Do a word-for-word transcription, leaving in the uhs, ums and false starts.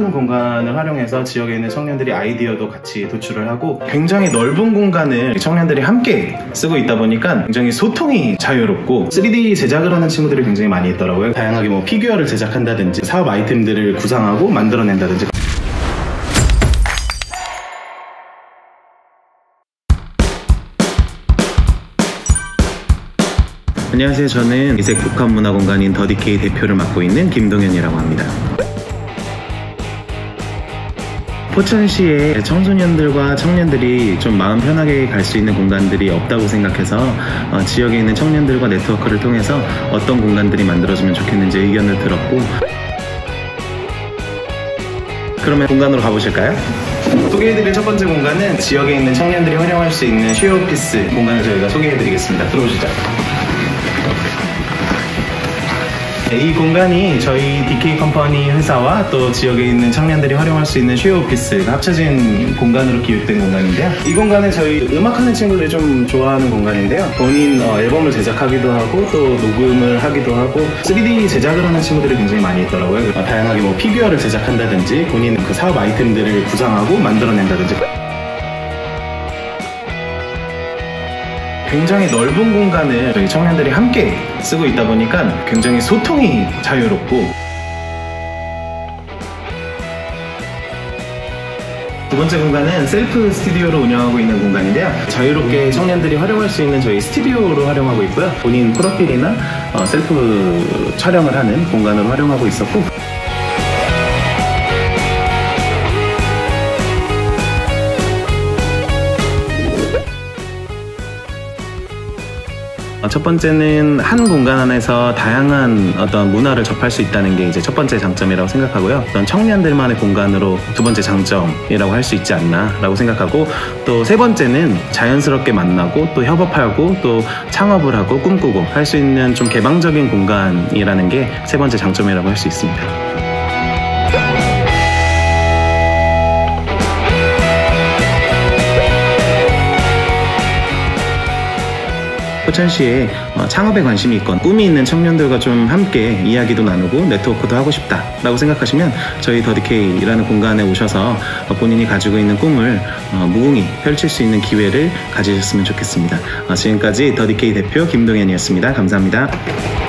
한 공간을 활용해서 지역에 있는 청년들이 아이디어도 같이 도출을 하고 굉장히 넓은 공간을 청년들이 함께 쓰고 있다 보니까 굉장히 소통이 자유롭고 쓰리디 제작을 하는 친구들이 굉장히 많이 있더라고요. 다양하게 뭐 피규어를 제작한다든지 사업 아이템들을 구상하고 만들어낸다든지. 안녕하세요. 저는 이색 복합문화공간인 더디케이 대표를 맡고 있는 김동현이라고 합니다. 포천시에 청소년들과 청년들이 좀 마음 편하게 갈 수 있는 공간들이 없다고 생각해서 어, 지역에 있는 청년들과 네트워크를 통해서 어떤 공간들이 만들어지면 좋겠는지 의견을 들었고, 그러면 공간으로 가보실까요? 소개해드릴 첫 번째 공간은 지역에 있는 청년들이 활용할 수 있는 쉐어오피스 공간을 저희가 소개해드리겠습니다. 들어오시죠. 이 공간이 저희 디케이 컴퍼니 회사와 또 지역에 있는 청년들이 활용할 수 있는 쉐어오피스가 합쳐진 공간으로 기획된 공간인데요. 이 공간은 저희 음악하는 친구들이 좀 좋아하는 공간인데요. 본인 어, 앨범을 제작하기도 하고 또 녹음을 하기도 하고 쓰리디 제작을 하는 친구들이 굉장히 많이 있더라고요. 어, 다양하게 뭐 피규어를 제작한다든지 본인 그 사업 아이템들을 구상하고 만들어낸다든지. 굉장히 넓은 공간을 저희 청년들이 함께 쓰고 있다 보니까 굉장히 소통이 자유롭고, 두 번째 공간은 셀프 스튜디오로 운영하고 있는 공간인데요. 자유롭게 청년들이 활용할 수 있는 저희 스튜디오로 활용하고 있고요. 본인 프로필이나 어, 셀프 촬영을 하는 공간으로 활용하고 있었고, 첫 번째는 한 공간 안에서 다양한 어떤 문화를 접할 수 있다는 게 이제 첫 번째 장점이라고 생각하고요. 어떤 청년들만의 공간으로 두 번째 장점이라고 할 수 있지 않나 라고 생각하고, 또 세 번째는 자연스럽게 만나고 또 협업하고 또 창업을 하고 꿈꾸고 할 수 있는 좀 개방적인 공간이라는 게 세 번째 장점이라고 할 수 있습니다. 포천시에 창업에 관심이 있건 꿈이 있는 청년들과 좀 함께 이야기도 나누고 네트워크도 하고 싶다 라고 생각하시면 저희 더디케이라는 공간에 오셔서 본인이 가지고 있는 꿈을 무궁히 펼칠 수 있는 기회를 가지셨으면 좋겠습니다. 지금까지 더디케이 대표 김동현이었습니다. 감사합니다.